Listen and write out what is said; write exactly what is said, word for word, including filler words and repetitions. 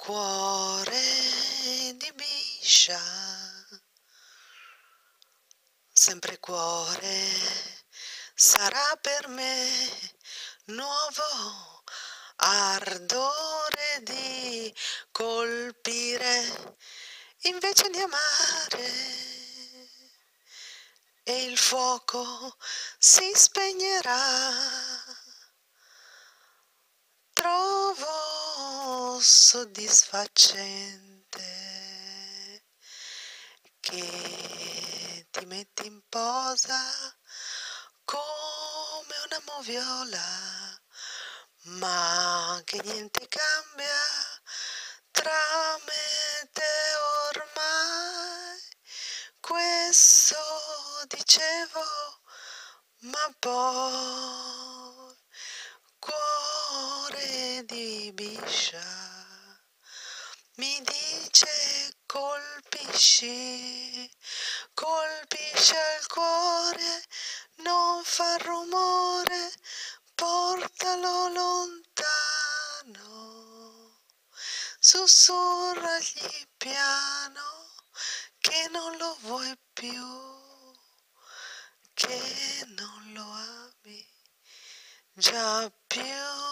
Cuore di biscia, sempre cuore sarà per me nuovo ardore di colpire invece di amare, e il fuoco si spegnerà. Trovo soddisfacente che ti metti in posa come una moviola, ma che niente cambia tra me e te ormai. Questo dicevo, ma poi cuore di biscia mi dice colpisci, colpisci al cuore, non fa rumore, portalo lontano, sussurragli piano che non lo vuoi più, che non lo ami già più.